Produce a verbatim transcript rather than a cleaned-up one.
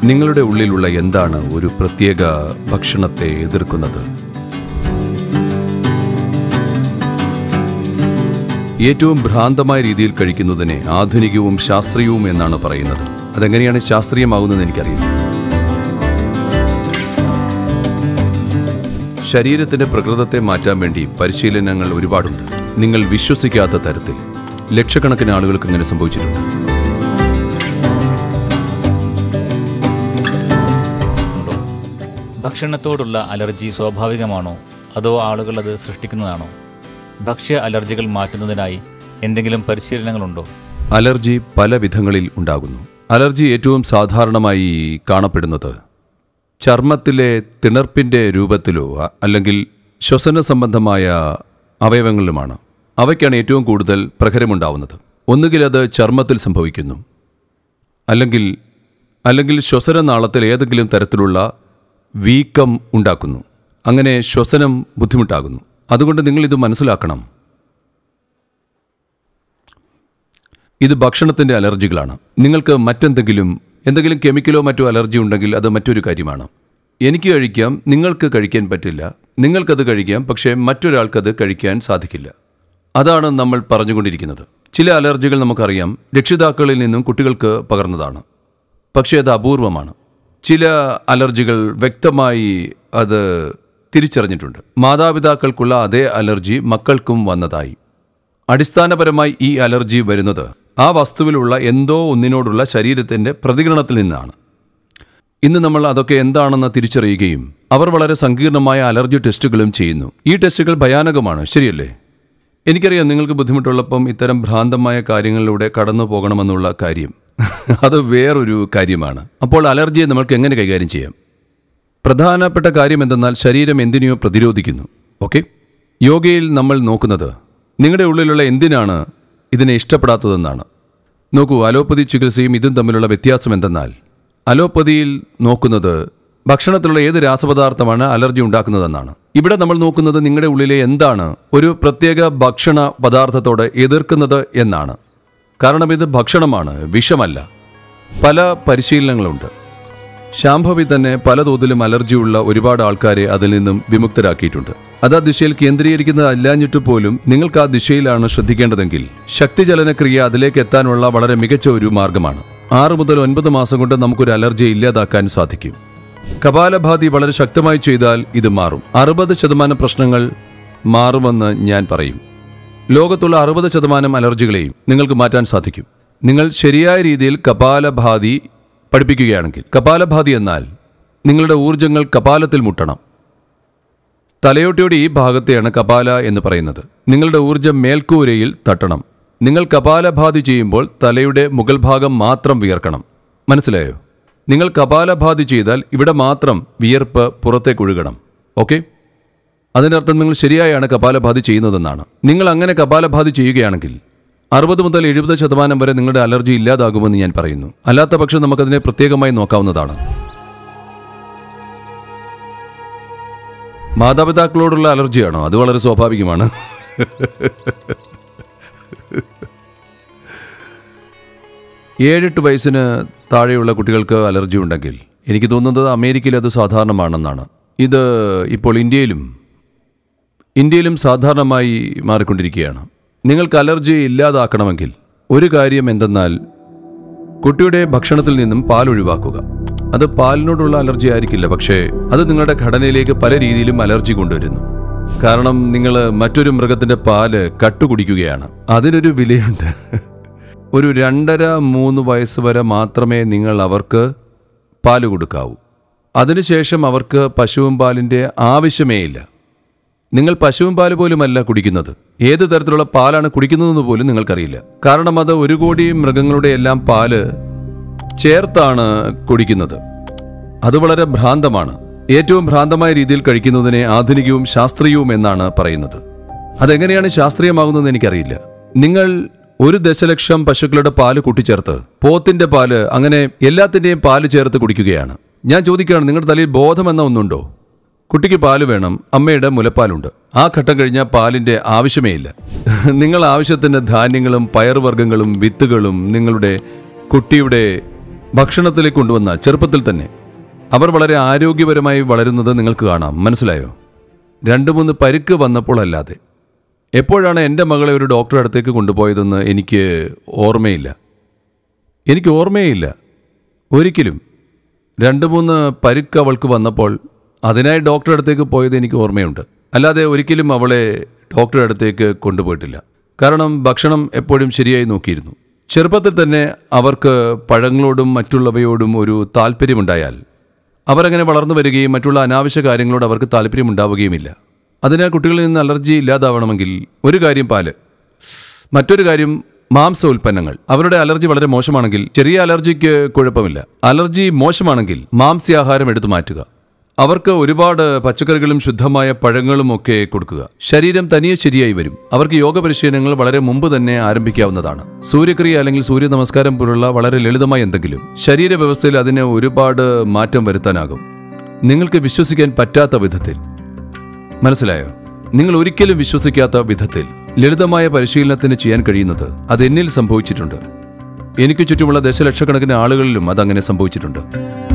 നിങ്ങളുടെ ഉള്ളിലുള്ള എന്താണ് ഒരു പ്രത്യേക ഭക്ഷണത്തെ എതിർക്കുന്നത്? ഏറ്റവും ഭ്രാന്തമായ രീതിയിൽ കഴിക്കുന്നതിനെ ആധുനികവും ശാസ്ത്രീയവും എന്നാണ് പറയുന്നത്. അതെങ്ങനെയാണ് ശാസ്ത്രീയമാകുന്നതെന്ന് എനിക്കറിയില്ല. ശരീരത്തിന്റെ പ്രകൃതത്തെ മാറ്റാൻ വേണ്ടി പരിശീലനങ്ങൾ ഒരുപാടുണ്ട്. നിങ്ങൾ വിശ്വസിക്കാത്ത തരത്തിൽ ലക്ഷക്കണക്കിന് ആളുകൾക്ക് ഇങ്ങനെ സംഭവിച്ചിട്ടുണ്ട്. ഭക്ഷണത്തോടുള്ള അലർജി സ്വാഭാവികമാണോ അതോ ആളുകൾ അത് സൃഷ്ടിക്കുന്നതാണോ? ഭക്ഷ്യ അലർജികൾ മാറ്റുന്നതിനായി എന്തെങ്കിലും പരിശീലനങ്ങളുണ്ടോ? അലർജി പല വിധങ്ങളിൽ ഉണ്ടാകുന്നു. അലർജി ഏറ്റവും സാധാരണമായി കാണപ്പെടുന്നത് ചർമ്മത്തിലെ തിണർപ്പിൻ്റെ രൂപത്തിലോ അല്ലെങ്കിൽ ശ്വസന സംബന്ധമായ അവയവങ്ങളിലുമാണ്. അവയ്ക്കാണ് ഏറ്റവും കൂടുതൽ പ്രഹരമുണ്ടാവുന്നത്. ഒന്നുകിൽ അത് ചർമ്മത്തിൽ സംഭവിക്കുന്നു, അല്ലെങ്കിൽ അല്ലെങ്കിൽ ശ്വസനനാളത്തിൽ ഏതെങ്കിലും തരത്തിലുള്ള വീക്കം ഉണ്ടാക്കുന്നു. അങ്ങനെ ശ്വസനം ബുദ്ധിമുട്ടാകുന്നു. അതുകൊണ്ട് നിങ്ങളിത് മനസ്സിലാക്കണം. ഇത് ഭക്ഷണത്തിൻ്റെ അലർജികളാണ്. നിങ്ങൾക്ക് മറ്റെന്തെങ്കിലും എന്തെങ്കിലും കെമിക്കലോ മറ്റോ അലർജി ഉണ്ടെങ്കിൽ അത് മറ്റൊരു കാര്യമാണ്. എനിക്ക് കഴിക്കാം, നിങ്ങൾക്ക് കഴിക്കാൻ പറ്റില്ല. നിങ്ങൾക്കത് കഴിക്കാം, പക്ഷേ മറ്റൊരാൾക്കത് കഴിക്കാൻ സാധിക്കില്ല. അതാണ് നമ്മൾ പറഞ്ഞുകൊണ്ടിരിക്കുന്നത്. ചില അലർജികൾ നമുക്കറിയാം, രക്ഷിതാക്കളിൽ നിന്നും കുട്ടികൾക്ക് പകർന്നതാണ്. പക്ഷേ അത് അപൂർവമാണ്. ചില അലർജികൾ വ്യക്തമായി അത് തിരിച്ചറിഞ്ഞിട്ടുണ്ട്. മാതാപിതാക്കൾക്കുള്ള അതേ അലർജി മക്കൾക്കും വന്നതായി. അടിസ്ഥാനപരമായി ഈ അലർജി വരുന്നത് ആ വസ്തുവിലുള്ള എന്തോ ഒന്നിനോടുള്ള ശരീരത്തിൻ്റെ പ്രതികരണത്തിൽ നിന്നാണ്. ഇന്ന് നമ്മൾ അതൊക്കെ എന്താണെന്ന് തിരിച്ചറിയുകയും അവർ വളരെ സങ്കീർണമായ അലർജി ടെസ്റ്റുകളും ചെയ്യുന്നു. ഈ ടെസ്റ്റുകൾ ഭയാനകമാണ്, ശരിയല്ലേ? എനിക്കറിയാം നിങ്ങൾക്ക് ബുദ്ധിമുട്ടുള്ളപ്പം ഇത്തരം ഭ്രാന്തമായ കാര്യങ്ങളിലൂടെ കടന്നു പോകണമെന്നുള്ള കാര്യം. അത് വേറൊരു കാര്യമാണ്. അപ്പോൾ അലർജിയെ നമ്മൾക്ക് എങ്ങനെ കൈകാര്യം ചെയ്യാം? പ്രധാനപ്പെട്ട കാര്യം എന്തെന്നാൽ ശരീരം എന്തിനെയോ പ്രതിരോധിക്കുന്നു. ഓക്കെ, യോഗയിൽ നമ്മൾ നോക്കുന്നത് നിങ്ങളുടെ ഉള്ളിലുള്ള എന്തിനാണ് ഇതിനെ ഇഷ്ടപ്പെടാത്തതെന്നാണ്. നോക്കൂ, അലോപ്പതി ചികിത്സയും ഇതും തമ്മിലുള്ള വ്യത്യാസം എന്തെന്നാൽ അലോപ്പതിയിൽ നോക്കുന്നത് ഭക്ഷണത്തിലുള്ള ഏത് രാസപദാർത്ഥമാണ് അലർജി ഉണ്ടാക്കുന്നതെന്നാണ്. ഇവിടെ നമ്മൾ നോക്കുന്നത് നിങ്ങളുടെ ഉള്ളിലെ എന്താണ് ഒരു പ്രത്യേക ഭക്ഷണ പദാർത്ഥത്തോട് എതിർക്കുന്നത് എന്നാണ്. കാരണം ഇത് ഭക്ഷണമാണ്, വിഷമല്ല. പല പരിശീലനങ്ങളുണ്ട്. ശാംഭവി തന്നെ പല തോതിലും അലർജിയുള്ള ഒരുപാട് ആൾക്കാരെ അതിൽ നിന്നും വിമുക്തരാക്കിയിട്ടുണ്ട്. അത് ആ ദിശയിൽ കേന്ദ്രീകരിക്കുന്നത് അല്ലാഞ്ഞിട്ട് പോലും നിങ്ങൾക്ക് ആ ദിശയിലാണ് ശ്രദ്ധിക്കേണ്ടതെങ്കിൽ ശക്തിചലനക്രിയ അതിലേക്ക് എത്താനുള്ള വളരെ മികച്ച ഒരു മാർഗമാണ്. ആറ് മുതൽ ഒൻപത് മാസം കൊണ്ട് നമുക്കൊരു അലർജി ഇല്ലാതാക്കാൻ സാധിക്കും. കപാലഭാതി വളരെ ശക്തമായി ചെയ്താൽ ഇത് മാറും. അറുപത് ശതമാനം പ്രശ്നങ്ങൾ മാറുമെന്ന് ഞാൻ പറയും. ലോകത്തുള്ള അറുപത് ശതമാനം അലർജികളെയും നിങ്ങൾക്ക് മാറ്റാൻ സാധിക്കും നിങ്ങൾ ശരിയായ രീതിയിൽ കപാലഭാതി പഠിപ്പിക്കുകയാണെങ്കിൽ. കപാലഭാതി എന്നാൽ നിങ്ങളുടെ ഊർജങ്ങൾ കപാലത്തിൽ മുട്ടണം. തലയോട്ടിയുടെ ഈ ഭാഗത്തെയാണ് കപാല എന്ന് പറയുന്നത്. നിങ്ങളുടെ ഊർജം മേൽക്കൂരയിൽ തട്ടണം. നിങ്ങൾ കപാലഭാതി ചെയ്യുമ്പോൾ തലയുടെ മുകൾ ഭാഗം മാത്രം വിയർക്കണം. മനസ്സിലായോ? നിങ്ങൾ കപാലഭാതി ചെയ്താൽ ഇവിടെ മാത്രം വിയർപ്പ് പുറത്തേക്കൊഴുകണം. ഓക്കെ, അതിനർത്ഥം നിങ്ങൾ ശരിയായാണ് കപാലഭാതി ചെയ്യുന്നതെന്നാണ്. നിങ്ങൾ അങ്ങനെ കപാലഭാതി ചെയ്യുകയാണെങ്കിൽ അറുപത് മുതൽ എഴുപത് ശതമാനം വരെ നിങ്ങളുടെ അലർജി ഇല്ലാതാകുമെന്ന് ഞാൻ പറയുന്നു. അല്ലാത്ത പക്ഷം നമുക്കതിനെ പ്രത്യേകമായി നോക്കാവുന്നതാണ്. മാതാപിതാക്കളോടുള്ള അലർജിയാണോ? അത് വളരെ സ്വാഭാവികമാണ്. ഏഴെട്ട് വയസ്സിന് താഴെയുള്ള കുട്ടികൾക്ക് അലർജി ഉണ്ടെങ്കിൽ എനിക്ക് തോന്നുന്നത് അമേരിക്കയിൽ അത് സാധാരണമാണെന്നാണ്. ഇത് ഇപ്പോൾ ഇന്ത്യയിലും ഇന്ത്യയിലും സാധാരണമായി മാറിക്കൊണ്ടിരിക്കുകയാണ്. നിങ്ങൾക്ക് അലർജി ഇല്ലാതാക്കണമെങ്കിൽ ഒരു കാര്യം എന്തെന്നാൽ കുട്ടിയുടെ ഭക്ഷണത്തിൽ നിന്നും പാൽ ഒഴിവാക്കുക. അത് പാലിനോടുള്ള അലർജി ആയിരിക്കില്ല, പക്ഷേ അത് നിങ്ങളുടെ ഘടനയിലേക്ക് പല രീതിയിലും അലർജി കൊണ്ടുവരുന്നു. കാരണം നിങ്ങൾ മറ്റൊരു മൃഗത്തിൻ്റെ പാല് കട്ടുകുടിക്കുകയാണ്. അതിനൊരു വിലയുണ്ട്. ഒരു രണ്ടര മൂന്ന് വയസ്സ് വരെ മാത്രമേ നിങ്ങൾ അവർക്ക് പാല് കൊടുക്കാവൂ. അതിനുശേഷം അവർക്ക് പശുവും പാലിൻ്റെ ആവശ്യമേ ഇല്ല. നിങ്ങൾ പശുവും പാല് പോലുമല്ല കുടിക്കുന്നത്. ഏത് തരത്തിലുള്ള പാലാണ് കുടിക്കുന്നതെന്ന് പോലും നിങ്ങൾക്കറിയില്ല. കാരണം അത് ഒരു കോടി മൃഗങ്ങളുടെ എല്ലാം പാല് ചേർത്താണ് കുടിക്കുന്നത്. അത് വളരെ ഭ്രാന്തമാണ്. ഏറ്റവും ഭ്രാന്തമായ രീതിയിൽ കഴിക്കുന്നതിനെ ആധുനികവും ശാസ്ത്രീയവും എന്നാണ് പറയുന്നത്. അതെങ്ങനെയാണ് ശാസ്ത്രീയമാകുന്നതെന്ന് എനിക്കറിയില്ല. നിങ്ങൾ ഒരു ദശലക്ഷം പശുക്കളുടെ പാല് കൂട്ടിച്ചേർത്ത് പോത്തിന്റെ പാല്, അങ്ങനെ എല്ലാത്തിൻ്റെയും പാല് ചേർത്ത് കുടിക്കുകയാണ്. ഞാൻ ചോദിക്കുകയാണ്, നിങ്ങളുടെ തലയിൽ ബോധമെന്ന ഒന്നുണ്ടോ? കുട്ടിക്ക് പാല് വേണം, അമ്മയുടെ മുലപ്പാലുണ്ട്. ആ ഘട്ടം കഴിഞ്ഞാൽ പാലിൻ്റെ ആവശ്യമേ ഇല്ല. നിങ്ങൾ ആവശ്യത്തിന് ധാന്യങ്ങളും പയറുവർഗ്ഗങ്ങളും വിത്തുകളും നിങ്ങളുടെ കുട്ടിയുടെ ഭക്ഷണത്തിലേക്ക് കൊണ്ടുവന്ന ചെറുപ്പത്തിൽ തന്നെ അവർ വളരെ ആരോഗ്യപരമായി വളരുന്നത് നിങ്ങൾക്ക് കാണാം. മനസ്സിലായോ? രണ്ട് മൂന്ന് പരിക്ക് വന്നപ്പോൾ അല്ലാതെ. എപ്പോഴാണ് എൻ്റെ മകളെ ഒരു ഡോക്ടറുടെ അടുത്തേക്ക് കൊണ്ടുപോയതെന്ന് എനിക്ക് ഓർമ്മയില്ല. എനിക്ക് ഓർമ്മയില്ല ഒരിക്കലും. രണ്ട് മൂന്ന് പരിക്ക് അവൾക്ക് വന്നപ്പോൾ അതിനായി ഡോക്ടറുടെ അടുത്തേക്ക് പോയത് എനിക്ക് ഓർമ്മയുണ്ട്. അല്ലാതെ ഒരിക്കലും അവളെ ഡോക്ടറുടെ അടുത്തേക്ക് കൊണ്ടുപോയിട്ടില്ല. കാരണം ഭക്ഷണം എപ്പോഴും ശരിയായി നോക്കിയിരുന്നു. ചെറുപ്പത്തിൽ തന്നെ അവർക്ക് പഴങ്ങളോടും മറ്റുള്ളവയോടും ഒരു താല്പര്യമുണ്ടായാൽ അവരങ്ങനെ വളർന്നു വരികയും മറ്റുള്ള അനാവശ്യ കാര്യങ്ങളോട് അവർക്ക് താല്പര്യമുണ്ടാവുകയുമില്ല. അതിനാൽ കുട്ടികളിൽ നിന്ന് അലർജി ഇല്ലാതാവണമെങ്കിൽ ഒരു കാര്യം പാല്, മറ്റൊരു കാര്യം മാംസ ഉൽപ്പന്നങ്ങൾ. അവരുടെ അലർജി വളരെ മോശമാണെങ്കിൽ ചെറിയ അലർജിക്ക് കുഴപ്പമില്ല. അലർജി മോശമാണെങ്കിൽ മാംസ്യാഹാരം എടുത്തു മാറ്റുക. അവർക്ക് ഒരുപാട് പച്ചക്കറികളും ശുദ്ധമായ പഴങ്ങളും ഒക്കെ കൊടുക്കുക. ശരീരം തനിയെ ശരിയായി വരും. അവർക്ക് യോഗ പരിശീലനങ്ങൾ വളരെ മുമ്പ് തന്നെ ആരംഭിക്കാവുന്നതാണ്. സൂര്യക്രിയ അല്ലെങ്കിൽ സൂര്യ നമസ്കാരം പോലുള്ള വളരെ ലളിതമായ എന്തെങ്കിലും ശരീരവ്യവസ്ഥയിൽ അതിന് ഒരുപാട് മാറ്റം വരുത്താനാകും. നിങ്ങൾക്ക് വിശ്വസിക്കാൻ പറ്റാത്ത വിധത്തിൽ. മനസ്സിലായോ? നിങ്ങൾ ഒരിക്കലും വിശ്വസിക്കാത്ത വിധത്തിൽ ലളിതമായ പരിശീലനത്തിന് ചെയ്യാൻ കഴിയുന്നത് അത് എന്നിൽ സംഭവിച്ചിട്ടുണ്ട്. എനിക്ക് ചുറ്റുമുള്ള ദശലക്ഷക്കണക്കിന് ആളുകളിലും അതങ്ങനെ സംഭവിച്ചിട്ടുണ്ട്.